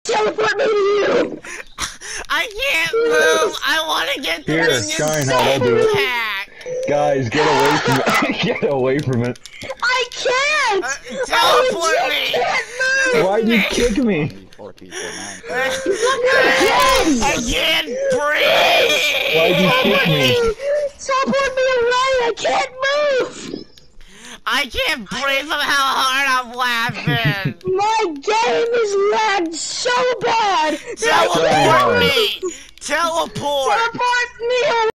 teleport me to you. I can't move. I want to get Here, this Shine Hot, I'll do it. pack. Guys, get away from it. Get away from it. I can't. Teleport me. Why'd you kick me? 4, 2, 4, 9. I can't breathe. Why'd you kick me? Teleport me away. I can't move. I can't breathe from how hard I'm laughing. My game is lagged so bad. Teleport me. Teleport. Teleport me away.